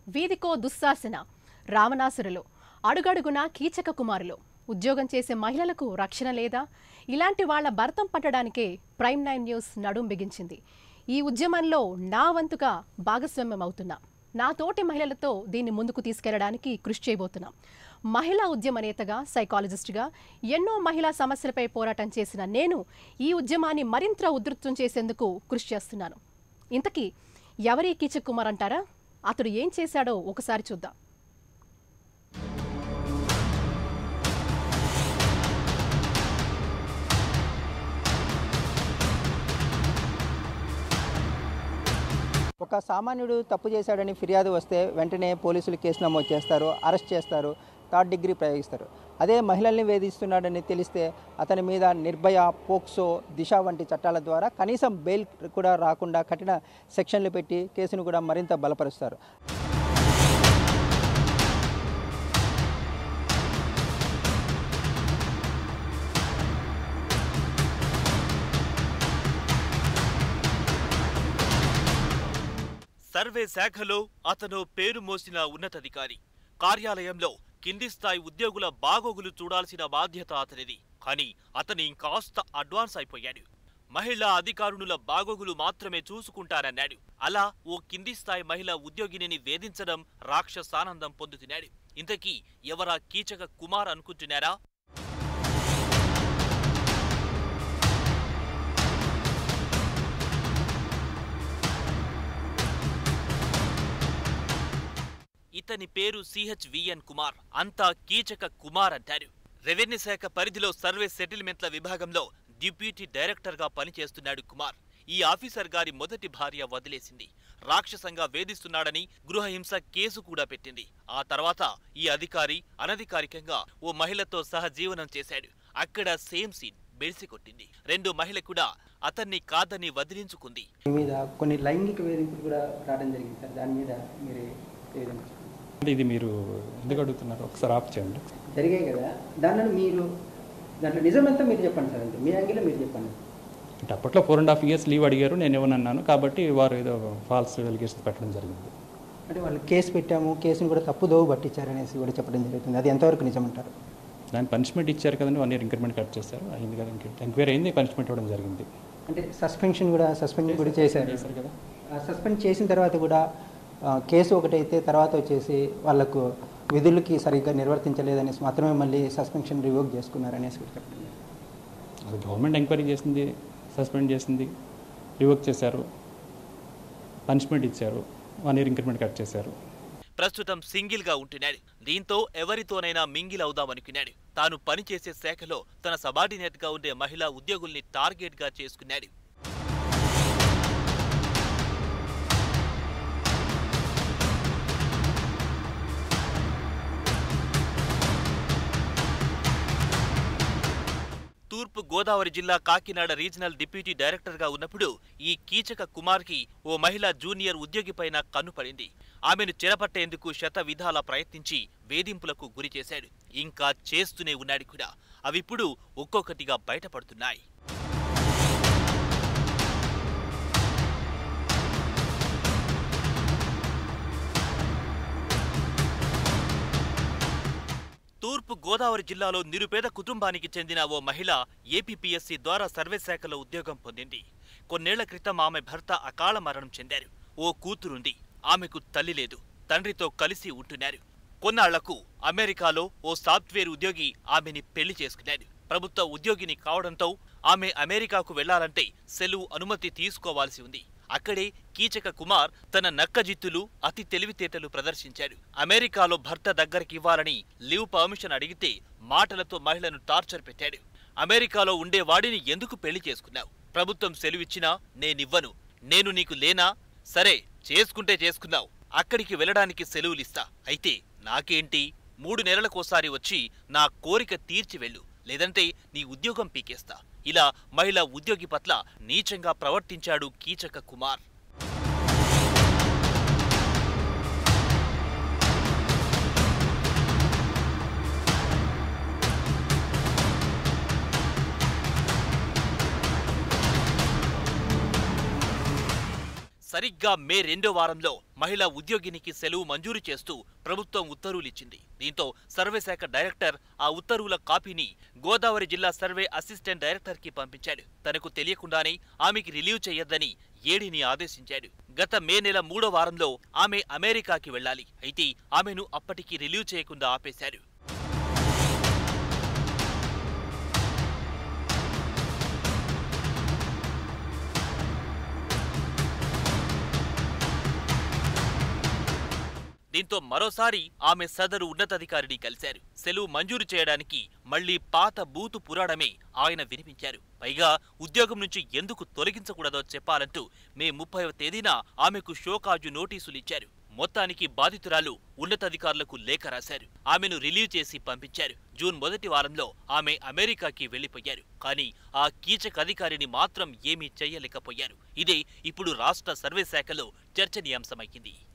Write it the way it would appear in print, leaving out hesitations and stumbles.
వీధికో దుశ్శాసన, రావణాసురులు, అడుగడుగున కీచక కుమారులు. ఉద్యోగం చేసే మహిళలకు రక్షణ లేదా? ఇలాంటి వాళ్ల భర్తం పట్టడానికే ప్రైమ్ 9 న్యూస్ నడుం బిగించింది. ఈ ఉద్యమంలో నా వంతుగా భాగస్వామ్యం అవుతున్నా. నా తోటి మహిళలతో దీన్ని ముందుకు తీసుకెళ్లడానికి కృషి చేయబోతున్నాం. మహిళా ఉద్యమ నేతగా, సైకాలజిస్ట్గా ఎన్నో మహిళా సమస్యలపై పోరాటం చేసిన నేను ఈ ఉద్యమాన్ని మరింత ఉధృతం చేసేందుకు కృషి చేస్తున్నాను. ఇంతకీ ఎవరి కీచక్ కుమార్ అంటారా? అతడు ఏం చేశాడో ఒకసారి చూద్దాం. ఒక సామాన్యుడు తప్పు చేశాడని ఫిర్యాదు వస్తే వెంటనే పోలీసులు కేసు నమోదు చేస్తారు, అరెస్ట్ చేస్తారు, 3rd డిగ్రీ ప్రయోగిస్తారు. అదే మహిళల్ని వేధిస్తున్నాడని తెలిస్తే అతని మీద నిర్భయ, పోక్సో, దిశ వంటి చట్టాల ద్వారా కనీసం బెయిల్ కూడా రాకుండా కఠిన సెక్షన్లు పెట్టి కేసును కూడా మరింత బలపరుస్తారు. సర్వే శాఖలో అతను పేరు మోసిన ఉన్నతాధికారి. కార్యాలయంలో కింది స్థాయి ఉద్యోగుల బాగోగులు చూడాల్సిన బాధ్యత అతనిది. కానీ అతను ఇంకాస్త అడ్వాన్స్ అయిపోయాడు. మహిళా అధికారుల బాగోగులు మాత్రమే చూసుకుంటానన్నాడు. అలా ఓ కింది స్థాయి మహిళా ఉద్యోగిని వేధించడం రాక్షసానందం పొందుతున్నాడు. ఇంతకీ ఎవరా కీచక కుమార్ అనుకుంటున్నారా? ఇతని పేరు CHVN కుమార్. అంతా కీచక కుమార్ అంటారు. రెవెన్యూ శాఖ పరిధిలో సర్వే సెటిల్మెంట్ల విభాగంలో డిప్యూటీ డైరెక్టర్గా పనిచేస్తున్నాడు కుమార్. ఈ ఆఫీసర్ గారి మొదటి భార్య వదిలేసింది. రాక్షసంగా వేధిస్తున్నాడని గృహహింస కేసు కూడా పెట్టింది. ఆ తర్వాత ఈ అధికారి అనధికారికంగా ఓ మహిళతో సహజీవనం చేశాడు. అక్కడ సేమ్ సీన్ బెడిసి కొట్టింది. 2 మహిళ కూడా అతన్ని కాదని వదిలించుకుంది. మీద కొన్ని లైంగిక వేధింపులు కూడా రావడం జరిగింది సార్. దాని మీద మీరు ఇది మీరు ఎందుకు అడుగుతున్నారు? ఒకసారి ఆఫ్ చేయండి. జరిగాయి కదా, దాంట్లో నిజమంతా మీరు చెప్పండి సార్. అంటే మీ యాంగిల్లో మీరు చెప్పండి. అంటే అప్పట్లో 4.5 years లీవ్ అడిగారు, నేను ఏమన్నాను కాబట్టి వారు ఏదో ఫాల్స్ ఎలిగేషన్స్ పెట్టడం జరిగింది. అంటే వాళ్ళు కేసు పెట్టాము, కేసును కూడా తప్పుదోవ పట్టించారనేసి కూడా చెప్పడం జరుగుతుంది. అది ఎంతవరకు నిజమంటారు? దాని పనిష్మెంట్ ఇచ్చారు కదండి, 1 year ఇంక్రిమెంట్ కట్ చేశారు. అయింది కదా, ఎంక్వైరీ అయింది, పనిష్మెంట్ ఇవ్వడం జరిగింది. అంటే సస్పెండ్ కూడా చేశారు కదా. సస్పెండ్ చేసిన తర్వాత కూడా కేసు ఒకటైతే తర్వాత వచ్చేసి వాళ్ళకు విధులకి సరిగ్గా నిర్వర్తించలేదనేసి మాత్రమే మళ్ళీ సస్పెన్షన్ రివోక్ చేసుకున్నారనేసి చెప్పండి. అది గవర్నమెంట్ ఎంక్వైరీ చేసింది, సస్పెండ్ చేసింది, రివోక్ చేశారు, పనిష్మెంట్ ఇచ్చారు, 1 year ఇంక్రిమెంట్ కట్ చేశారు. ప్రస్తుతం సింగిల్ గా ఉంటున్నాడు. దీంతో ఎవరితోనైనా మింగిల్ అవుదామనుకున్నాడు. తాను పనిచేసే శాఖలో తన సబార్డినేట్ గా ఉండే మహిళా ఉద్యోగుల్ని టార్గెట్ గా చేసుకున్నాడు. తూర్పు గోదావరి జిల్లా కాకినాడ రీజనల్ డిప్యూటీ డైరెక్టర్గా ఉన్నప్పుడు ఈ కీచక కుమార్కి ఓ మహిళా జూనియర్ ఉద్యోగిపైన కన్నుపడింది. ఆమెను చెరపట్టేందుకు శతవిధాలా ప్రయత్నించి వేధింపులకు గురిచేశాడు. ఇంకా చేస్తూనే ఉన్నాడు కూడా. అవిప్పుడు ఒక్కొక్కటిగా బయటపడుతున్నాయి. తూర్పు గోదావరి జిల్లాలో నిరుపేద కుటుంబానికి చెందిన ఓ మహిళ ఏపీపీఎస్సీ ద్వారా సర్వే శాఖలో ఉద్యోగం పొందింది. కొన్నేళ్ల క్రితం ఆమె భర్త అకాల మరణం చెందారు. ఓ కూతురుంది. ఆమెకు తల్లి లేదు. తండ్రితో కలిసి ఉంటున్నారు. కొన్నాళ్లకు అమెరికాలో ఓ సాఫ్ట్వేర్ ఉద్యోగి ఆమెని పెళ్లి చేసుకున్నాడు. ప్రభుత్వ ఉద్యోగిని కావడంతో ఆమె అమెరికాకు వెళ్లాలంటే సెలవు అనుమతి తీసుకోవాల్సి ఉంది. అక్కడే కీచక కుమార్ తన నక్కజిత్తులు, అతి తెలివితేటలు ప్రదర్శించాడు. అమెరికాలో భర్త దగ్గరికి ఇవ్వాలని లీవ్ పర్మిషన్ అడిగితే మాటలతో మహిళను టార్చర్ పెట్టాడు. అమెరికాలో ఉండేవాడిని ఎందుకు పెళ్లి చేసుకున్నావు? ప్రభుత్వం సెలవిచ్చినా నేనివ్వను. నేను నీకు లేనా? సరే చేసుకుంటే చేసుకున్నావు. అక్కడికి వెళ్లడానికి సెలవులిస్తా. అయితే నాకేంటి? 3 నెలలకోసారి వచ్చి నా కోరిక తీర్చి వెళ్ళు, లేదంటే నీ ఉద్యోగం పీకేస్తా. ఇలా మహిళా ఉద్యోగి పట్ల నీచంగా ప్రవర్తించాడు కీచక కుమార్. సరిగ్గా మే 2వ వారంలో మహిళా ఉద్యోగినికి సెలవు మంజూరు చేస్తూ ప్రభుత్వం ఉత్తర్వులిచ్చింది. దీంతో సర్వే శాఖ డైరెక్టర్ ఆ ఉత్తర్వుల కాపీని గోదావరి జిల్లా సర్వే అసిస్టెంట్ డైరెక్టర్కి పంపించాడు. తనకు తెలియకుండానే ఆమెకి రిలీవ్ చేయొద్దని ఏడీని ఆదేశించాడు. గత మే నెల 3వ వారంలో ఆమె అమెరికాకి వెళ్లాలి. అయితే ఆమెను అప్పటికి రిలీవ్ చేయకుండా ఆపేశారు. దీంతో మరోసారి ఆమె సదరు ఉన్నతాధికారిని కలిశారు. సెలవు మంజూరు చేయడానికి మళ్లీ పాత బూతు పురాణమే ఆయన వినిపించారు. పైగా ఉద్యోగం నుంచి ఎందుకు తొలగించకూడదో చెప్పాలంటూ మే 30వ తేదీన ఆమెకు షోకాజు నోటీసులిచ్చారు. మొత్తానికి బాధితురాలు ఉన్నతాధికారులకు లేఖ రాశారు. ఆమెను రిలీవ్ చేసి పంపించారు. జూన్ మొదటి వారంలో ఆమె అమెరికాకి వెళ్లిపోయారు. కానీ ఆ కీచక అధికారిని మాత్రం ఏమీ చెయ్యలేకపోయారు. ఇదే ఇప్పుడు రాష్ట్ర సర్వే శాఖలో చర్చనీయాంశమైంది.